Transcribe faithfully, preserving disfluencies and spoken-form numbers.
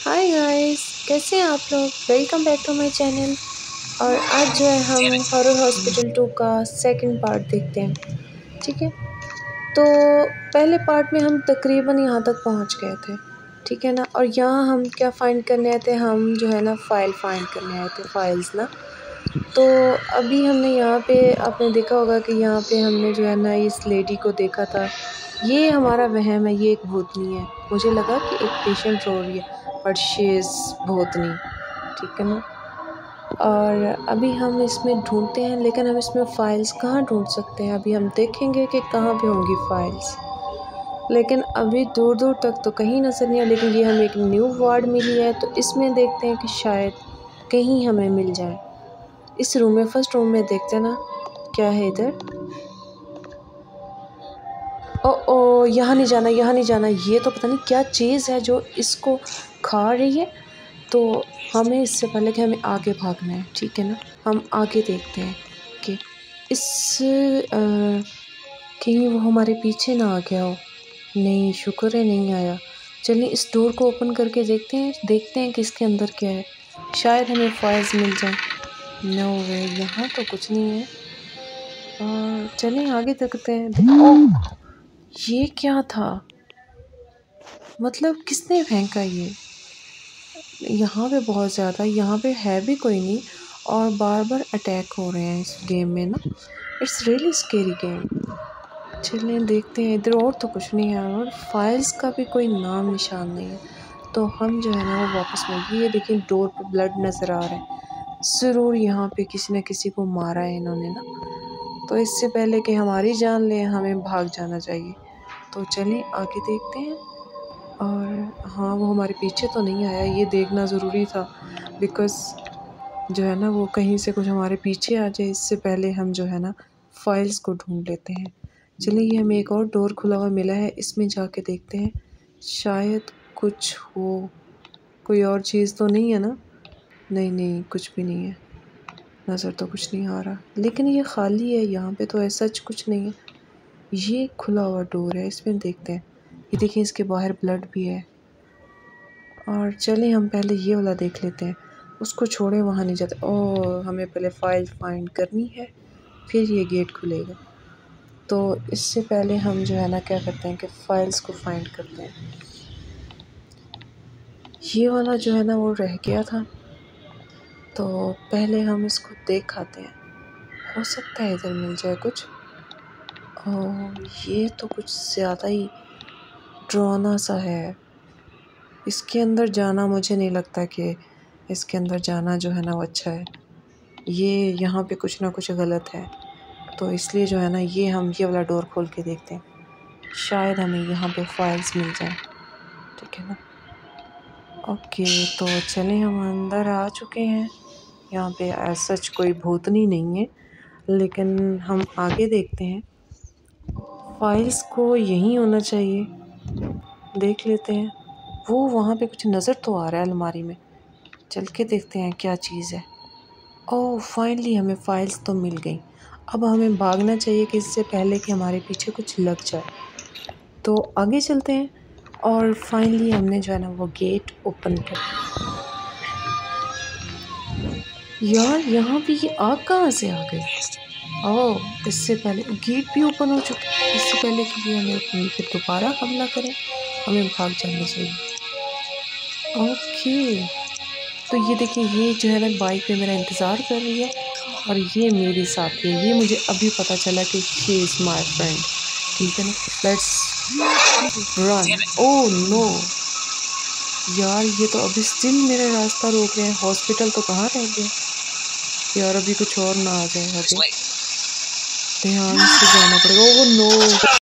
Hi guys, कैसे हैं आप लोग। Welcome back to my channel. और आज जो है हम हॉरर हॉस्पिटल टू का सेकंड पार्ट देखते हैं। ठीक है, तो पहले पार्ट में हम तकरीबन यहाँ तक पहुँच गए थे, ठीक है ना। और यहाँ हम क्या फ़ाइंड करने आए थे, हम जो है ना फ़ाइल फाइंड करने आए थे, फाइल्स ना। तो अभी हमने यहाँ पे आपने देखा होगा कि यहाँ पे हमने जो है ना इस लेडी को देखा था। ये हमारा वहम है, ये एक भूतनी है। मुझे लगा कि एक पेशेंट रो रही है, बट शी इज़ भूतनी, ठीक है ना। और अभी हम इसमें ढूंढते हैं, लेकिन हम इसमें फ़ाइल्स कहाँ ढूंढ सकते हैं। अभी हम देखेंगे कि कहाँ पे होंगी फ़ाइल्स, लेकिन अभी दूर दूर तक तो कहीं नज़र नहीं है। लेकिन ये हमें एक न्यू वार्ड मिली है, तो इसमें देखते हैं कि शायद कहीं हमें मिल जाए। इस रूम में, फर्स्ट रूम में देखते हैं ना क्या है इधर। ओ ओ यहाँ नहीं जाना, यहाँ नहीं जाना। ये तो पता नहीं क्या चीज़ है जो इसको खा रही है। तो हमें इससे पहले कि हमें आगे भागना है, ठीक है ना। हम आगे देखते हैं कि इस कहीं वो हमारे पीछे ना आ गया हो। नहीं, शुक्र है नहीं आया। चलिए इस डोर को ओपन करके देखते हैं देखते हैं कि इसके अंदर क्या है। शायद हमें फाइल्स मिल जाए। नो वे, यहाँ तो कुछ नहीं है। और चलिए आगे देखते हैं। ओह, ये क्या था? मतलब किसने फेंका ये? यहाँ पे बहुत ज़्यादा, यहाँ पे है भी कोई नहीं, और बार बार अटैक हो रहे हैं इस गेम में ना। It's really scary game. चलिए देखते हैं। इधर और तो कुछ नहीं है, और फाइल्स का भी कोई नाम निशान नहीं है। तो हम जो है ना वो वापस में, ये देखिए डोर पे ब्लड नज़र आ रहा है। ज़रूर यहाँ पे किसी न किसी को मारा है इन्होंने ना। तो इससे पहले कि हमारी जान लें, हमें भाग जाना चाहिए। तो चलिए आगे देखते हैं। और हाँ, वो हमारे पीछे तो नहीं आया, ये देखना ज़रूरी था। बिकॉज़ जो है ना वो कहीं से कुछ हमारे पीछे आ जाए, इससे पहले हम जो है ना फाइल्स को ढूंढ लेते हैं। चलिए, ये हमें एक और डोर खुला हुआ मिला है, इसमें जाके देखते हैं शायद कुछ हो। कोई और चीज़ तो नहीं है ना? नहीं नहीं, कुछ भी नहीं है। नज़र तो कुछ नहीं आ रहा, लेकिन ये खाली है। यहाँ पे तो ऐसा कुछ नहीं है। ये खुला हुआ डोर है, इसमें देखते हैं। ये देखिए, इसके बाहर ब्लड भी है। और चलिए हम पहले ये वाला देख लेते हैं। उसको छोड़े, वहाँ नहीं जाते। ओह, हमें पहले फ़ाइल फाइंड करनी है, फिर ये गेट खुलेगा। तो इससे पहले हम जो है ना क्या करते हैं कि फ़ाइल्स को फाइंड करते हैं। ये वाला जो है ना वो रह गया था, तो पहले हम इसको देख आते हैं। हो सकता है इधर मिल जाए कुछ। ओह, ये तो कुछ ज़्यादा ही डरावना सा है। इसके अंदर जाना, मुझे नहीं लगता कि इसके अंदर जाना जो है ना वो अच्छा है। ये यहाँ पे कुछ ना कुछ गलत है, तो इसलिए जो है ना ये हम ये वाला डोर खोल के देखते हैं। शायद हमें यहाँ पे फाइल्स मिल जाए, ठीक है ना। ओके, तो चले हम अंदर आ चुके हैं। यहाँ पे सच कोई भूतनी नहीं है, लेकिन हम आगे देखते हैं। फाइल्स को यहीं होना चाहिए, देख लेते हैं। वो वहाँ पे कुछ नज़र तो आ रहा है अलमारी में, चल के देखते हैं क्या चीज़ है। ओह, फाइनली हमें फ़ाइल्स तो मिल गई। अब हमें भागना चाहिए कि इससे पहले कि हमारे पीछे कुछ लग जाए। तो आगे चलते हैं। और फाइनली हमने जो है ना वो गेट ओपन कर। यार, यहाँ पे ये आग कहाँ से आ गई? ओह, इससे पहले गेट भी ओपन हो चुका है। इससे पहले कि ये हमें कहीं पे दोबारा हमला करें, हमें भाग जाना चाहिए। ओके, तो ये देखिए, ये जो है ना बाइक पे मेरा इंतज़ार कर रही है, और ये मेरी साथी है। ये मुझे अभी पता चला कि शी इज़ माय फ्रेंड, ठीक है ना। Let's run. ओह नो यार, ये तो अभी स्टिल मेरा रास्ता रोक रहे हैं। हॉस्पिटल तो कहाँ रह गया यार, अभी कुछ और ना आ जाए। अभी ध्यान से जाना पड़ेगा। Oh no.